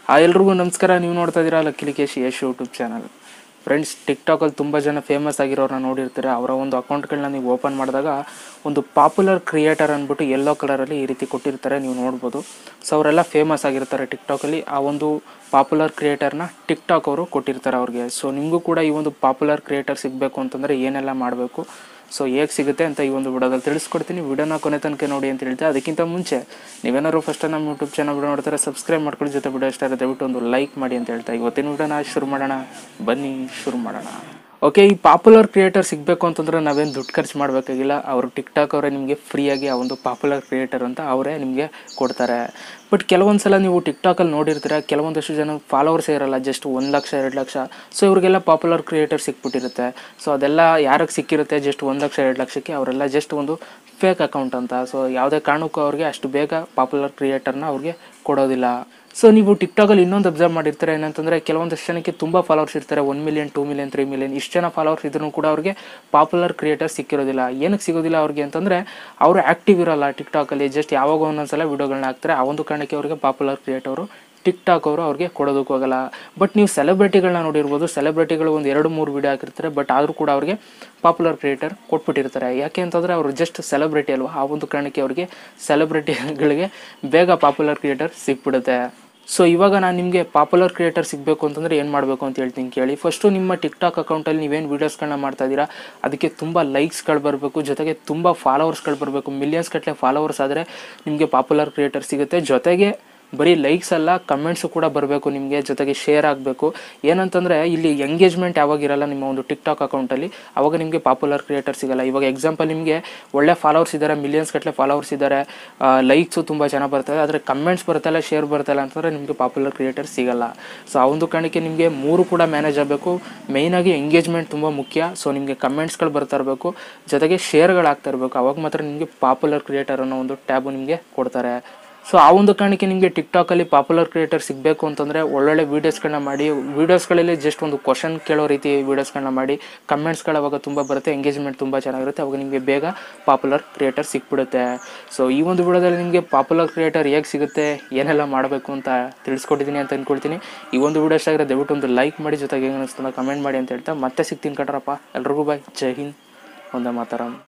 ಎಲ್ರಿಗೂ ನಮಸ್ಕಾರ. ನೀವು ನೋಡ್ತಾ ಇದ್ದೀರಾ Lakkesh Yash YouTube channel. Friends, ಟಿಕ್ಟಾಕಲ್ಲಿ ತುಂಬ ಜನ ಫೇಮಸ್ ಆಗಿರೋರನ್ನ ನೋಡಿರ್ತಾರೆ. ಅವರ ಒಂದು ಅಕೌಂಟ್ಗಳನ್ನ ನೀವು ಓಪನ್ ಮಾಡಿದಾಗ ಒಂದು ಪಾಪ್ಯುಲರ್ ಕ್ರಿಯೇಟರ್ ಅಂದ್ಬಿಟ್ಟು ಯೆಲ್ಲೋ ಕಲರಲ್ಲಿ ಈ ರೀತಿ ಕೊಟ್ಟಿರ್ತಾರೆ, ನೀವು ನೋಡ್ಬೋದು. ಸೊ ಅವರೆಲ್ಲ ಫೇಮಸ್ ಆಗಿರ್ತಾರೆ ಟಿಕ್ಟಾಕಲ್ಲಿ. ಆ ಒಂದು ಪಾಪ್ಯುಲರ್ ಕ್ರಿಯೇಟರ್ನ ಟಿಕ್ಟಾಕ್ ಅವರು ಕೊಟ್ಟಿರ್ತಾರೆ ಅವ್ರಿಗೆ. ಸೊ ನಿಮಗೂ ಕೂಡ ಈ ಒಂದು ಪಾಪ್ಯುಲರ್ ಕ್ರಿಯೇಟರ್ ಸಿಗಬೇಕು ಅಂತಂದರೆ ಏನೆಲ್ಲ ಮಾಡಬೇಕು, ಸೊ ಹೇಗೆ ಸಿಗುತ್ತೆ ಅಂತ ಈ ಒಂದು ವಿಡಿಯೋದಲ್ಲಿ ತಿಳಿಸ್ಕೊಡ್ತೀನಿ. ವಿಡಿಯೋನ ಕೊನೆ ತನಕ ನೋಡಿ ಅಂತ ಹೇಳ್ತೆ. ಅದಕ್ಕಿಂತ ಮುಂಚೆ ನೀವೇನಾದ್ರು ಫಸ್ಟ್ ನಮ್ಮ ಯೂಟ್ಯೂಬ್ ಚಾನಲ್ ವಿಡಿಯೋ ನೋಡ್ತಾರೆ ಸಬ್ಸ್ಕ್ರೈಬ್ ಮಾಡ್ಕೊಳ್ಳಿ, ಜೊತೆ ವಿಡಿಯೋ ಇಷ್ಟ ಇರುತ್ತೆ ದಯವಿಟ್ಟು ಒಂದು ಲೈಕ್ ಮಾಡಿ ಅಂತ ಹೇಳ್ತಾ ಇವತ್ತಿನ ವಿಡಿಯೋನ ಶುರು ಮಾಡೋಣ. ಬನ್ನಿ ಶುರು ಮಾಡೋಣ. ಓಕೆ, ಈ ಪಾಪ್ಯುಲರ್ ಕ್ರಿಯೇಟರ್ ಸಿಗಬೇಕು ಅಂತಂದರೆ ನಾವೇನು ದುಡ್ಡು ಖರ್ಚು ಮಾಡಬೇಕಾಗಿಲ್ಲ. ಅವರು ಟಿಕ್ಟಾಕ್ ಅವರೇ ನಿಮಗೆ ಫ್ರೀಯಾಗಿ ಆ ಒಂದು ಪಾಪ್ಯುಲರ್ ಕ್ರಿಯೇಟರ್ ಅಂತ ಅವರೇ ನಿಮಗೆ ಕೊಡ್ತಾರೆ. ಬಟ್ ಕೆಲವೊಂದು ಸಲ ನೀವು ಟಿಕ್ಟಾಕಲ್ಲಿ ನೋಡಿರ್ತೀರ, ಕೆಲವೊಂದಷ್ಟು ಜನ ಫಾಲೋವರ್ಸೇ ಇರಲ್ಲ, ಜಸ್ಟ್ 1 ಲಕ್ಷ 2 ಲಕ್ಷ. ಸೊ ಇವ್ರಿಗೆಲ್ಲ ಪಾಪ್ಯುಲರ್ ಕ್ರಿಯೇಟರ್ ಸಿಕ್ಬಿಟ್ಟಿರುತ್ತೆ. ಸೊ ಅದೆಲ್ಲ ಯಾರಿಗೆ ಸಿಕ್ಕಿರುತ್ತೆ, ಜಸ್ಟ್ 1 ಲಕ್ಷ 2 ಲಕ್ಷಕ್ಕೆ ಅವರೆಲ್ಲ ಜಸ್ಟ್ ಒಂದು ಫೇಕ್ ಅಕೌಂಟ್ ಅಂತ. ಸೊ ಯಾವುದೇ ಕಾರಣಕ್ಕೂ ಅವ್ರಿಗೆ ಅಷ್ಟು ಬೇಗ ಪಾಪ್ಯುಲರ್ ಕ್ರಿಯೇಟರ್ನ ಅವ್ರಿಗೆ ಕೊಡೋದಿಲ್ಲ. ಸೊ ನೀವು ಟಿಕ್ಟಾಕಲ್ಲಿ ಇನ್ನೊಂದು ಅಬ್ಸರ್ವ್ ಮಾಡಿರ್ತಾರೆ ಏನಂತಂದರೆ, ಕೆಲವೊಂದಷ್ಟು ಜನಕ್ಕೆ ತುಂಬ ಫಾಲೋವರ್ಸ್ ಇರ್ತಾರೆ, 1 ಮಿಲಿಯನ್ 2 ಮಿಲಿಯನ್ 3 ಮಿಲಿಯನ್ ಇಷ್ಟು ಜನ ಫಾಲೋವರ್ಸ್ ಇದ್ರೂ ಕೂಡ ಅವ್ರಿಗೆ ಪಾಪ್ಯುಲರ್ ಕ್ರಿಯೇಟರ್ ಸಿಕ್ಕಿರೋದಿಲ್ಲ. ಏನಕ್ಕೆ ಸಿಗೋದಿಲ್ಲ ಅವ್ರಿಗೆ ಅಂತಂದರೆ, ಅವರು ಆ್ಯಕ್ಟಿವ್ ಇರೋಲ್ಲ ಟಿಕ್ಟಾಕಲ್ಲಿ, ಜಸ್ಟ್ ಯಾವಾಗ ಒಂದೊಂದ್ಸಲ ವೀಡಿಯೋಗಳನ್ನ ಹಾಕ್ತಾರೆ. ಆ ಒಂದು ಕಾರಣಕ್ಕೆ ಅವ್ರಿಗೆ ಪಾಪ್ಯುಲರ್ ಕ್ರಿಯೇಟರು ಟಿಕ್ಟಾಕ್ ಅವರು ಅವ್ರಿಗೆ ಕೊಡೋದಕ್ಕೆ ಹೋಗಲ್ಲ. ಬಟ್ ನೀವು ಸೆಲೆಬ್ರಿಟಿಗಳನ್ನ ನೋಡಿರ್ಬೋದು, ಸೆಲೆಬ್ರಿಟಿಗಳು ಒಂದು 2-3 ವೀಡಿಯೋ ಹಾಕಿರ್ತಾರೆ, ಬಟ್ ಆದರೂ ಕೂಡ ಅವ್ರಿಗೆ ಪಾಪ್ಯುಲರ್ ಕ್ರಿಯೇಟರ್ ಕೊಟ್ಬಿಟ್ಟಿರ್ತಾರೆ. ಯಾಕೆ ಅಂತಂದರೆ ಅವರು ಜಸ್ಟ್ ಸೆಲೆಬ್ರಿಟಿ ಅಲ್ವಾ, ಆ ಒಂದು ಕಾರಣಕ್ಕೆ ಅವ್ರಿಗೆ ಸೆಲೆಬ್ರಿಟಿಗಳಿಗೆ ಬೇಗ ಪಾಪ್ಯುಲರ್ ಕ್ರಿಯೇಟರ್ ಸಿಕ್ಬಿಡುತ್ತೆ. ಸೊ ಇವಾಗ ನಾನು ನಿಮಗೆ ಪಾಪ್ಯುಲರ್ ಕ್ರಿಯೇಟರ್ ಸಿಗಬೇಕು ಅಂತಂದರೆ ಏನು ಮಾಡಬೇಕು ಅಂತ ಹೇಳ್ತೀನಿ ಕೇಳಿ. ಫಸ್ಟು ನಿಮ್ಮ ಟಿಕ್ಟಾಕ್ ಅಕೌಂಟಲ್ಲಿ ನೀವೇನು ವೀಡಿಯೋಸ್ಗಳನ್ನ ಮಾಡ್ತಾ ಇದ್ದೀರಾ ಅದಕ್ಕೆ ತುಂಬ ಲೈಕ್ಸ್ಗಳು ಬರಬೇಕು, ಜೊತೆಗೆ ತುಂಬ ಫಾಲೋವರ್ಸ್ಗಳು ಬರಬೇಕು. ಮಿಲಿಯನ್ಸ್ ಗಟ್ಟಲೆ ಫಾಲೋವರ್ಸ್ ಆದರೆ ನಿಮಗೆ ಪಾಪ್ಯುಲರ್ ಕ್ರಿಯೇಟರ್ ಸಿಗುತ್ತೆ. ಜೊತೆಗೆ ಬರೀ ಲೈಕ್ಸ್ ಅಲ್ಲ, ಕಮೆಂಟ್ಸು ಕೂಡ ಬರಬೇಕು ನಿಮಗೆ, ಜೊತೆಗೆ ಶೇರ್ ಆಗಬೇಕು. ಏನಂತಂದರೆ ಇಲ್ಲಿ ಎಂಗೇಜ್ಮೆಂಟ್ ಯಾವಾಗಿರಲ್ಲ ನಿಮ್ಮ ಒಂದು ಟಿಕ್ಟಾಕ್ ಅಕೌಂಟಲ್ಲಿ, ಆವಾಗ ನಿಮಗೆ ಪಾಪ್ಯುಲರ್ ಕ್ರಿಯೇಟರ್ ಸಿಗಲ್ಲ. ಇವಾಗ ಎಕ್ಸಾಂಪಲ್, ನಿಮಗೆ ಒಳ್ಳೆ ಫಾಲೋವರ್ಸ್ ಇದ್ದಾರೆ, ಮಿಲಿಯನ್ಸ್ ಗಟ್ಟಲೆ ಫಾಲೋವರ್ಸ್ ಇದ್ದಾರೆ, ಲೈಕ್ಸು ತುಂಬ ಚೆನ್ನಾಗಿ ಬರ್ತದೆ, ಆದರೆ ಕಮೆಂಟ್ಸ್ ಬರ್ತಲ್ಲ, ಶೇರ್ ಬರ್ತಲ್ಲ ಅಂತಂದರೆ ನಿಮಗೆ ಪಾಪ್ಯುಲರ್ ಕ್ರಿಯೇಟರ್ ಸಿಗಲ್ಲ. ಸೊ ಆ ಒಂದು ಕಾರಣಕ್ಕೆ ನಿಮಗೆ 3 ಕೂಡ ಮ್ಯಾನೇಜ್ ಆಗಬೇಕು. ಮೇಯ್ನಾಗಿ ಎಂಗೇಜ್ಮೆಂಟ್ ತುಂಬ ಮುಖ್ಯ. ಸೊ ನಿಮಗೆ ಕಮೆಂಟ್ಸ್ಗಳು ಬರ್ತಾ ಇರಬೇಕು, ಜೊತೆಗೆ ಶೇರ್ಗಳು ಆಗ್ತಾ ಇರಬೇಕು. ಅವಾಗ ಮಾತ್ರ ನಿಮಗೆ ಪಾಪ್ಯುಲರ್ ಕ್ರಿಯೇಟರ್ ಅನ್ನೋ ಒಂದು ಟ್ಯಾಬು ನಿಮಗೆ ಕೊಡ್ತಾರೆ. ಸೊ ಆ ಒಂದು ಕಾರಣಕ್ಕೆ ನಿಮಗೆ ಟಿಕ್ಟಾಕಲ್ಲಿ ಪಾಪ್ಯುಲರ್ ಕ್ರಿಯೇಟರ್ ಸಿಗಬೇಕು ಅಂತಂದರೆ ಒಳ್ಳೊಳ್ಳೆ ವೀಡಿಯೋಸ್ಗಳನ್ನ ಮಾಡಿ, ವೀಡಿಯೋಸ್ಗಳಲ್ಲಿ ಜಸ್ಟ್ ಒಂದು ಕ್ವಶನ್ ಕೇಳೋ ರೀತಿ ವೀಡಿಯೋಸ್ಗಳನ್ನ ಮಾಡಿ, ಕಮೆಂಟ್ಸ್ಗಳು ಅವಾಗ ತುಂಬ ಬರುತ್ತೆ, ಎಂಗೇಜ್ಮೆಂಟ್ ತುಂಬ ಚೆನ್ನಾಗಿರುತ್ತೆ, ಅವಾಗ ನಿಮಗೆ ಬೇಗ ಪಾಪ್ಯುಲರ್ ಕ್ರಿಯೇಟರ್ ಸಿಕ್ಬಿಡುತ್ತೆ. ಸೊ ಈ ಒಂದು ವಿಡಿಯೋದಲ್ಲಿ ನಿಮಗೆ ಪಾಪ್ಯುಲರ್ ಕ್ರಿಯೇಟರ್ ಹೇಗೆ ಸಿಗುತ್ತೆ, ಏನೆಲ್ಲ ಮಾಡಬೇಕು ಅಂತ ತಿಳಿಸ್ಕೊಟ್ಟಿದ್ದೀನಿ ಅಂತ ಅಂದ್ಕೊಳ್ತೀನಿ. ಈ ಒಂದು ವಿಡಿಯೋ ಇಷ್ಟ ಆಗಿರೋ ದಯವಿಟ್ಟು ಒಂದು ಲೈಕ್ ಮಾಡಿ, ಜೊತೆಗೆ ಏನು ಅನಿಸ್ತದೆ ಕಮೆಂಟ್ ಮಾಡಿ ಅಂತ ಹೇಳ್ತಾ ಮತ್ತೆ ಸಿಗ್ತೀನಿ ಕಣ್ರಪ್ಪ. ಎಲ್ರಿಗೂ ಬಾಯ್, ಜೈ ಹಿಂದ್, ಒಂದೇ ಮಾತರಂ.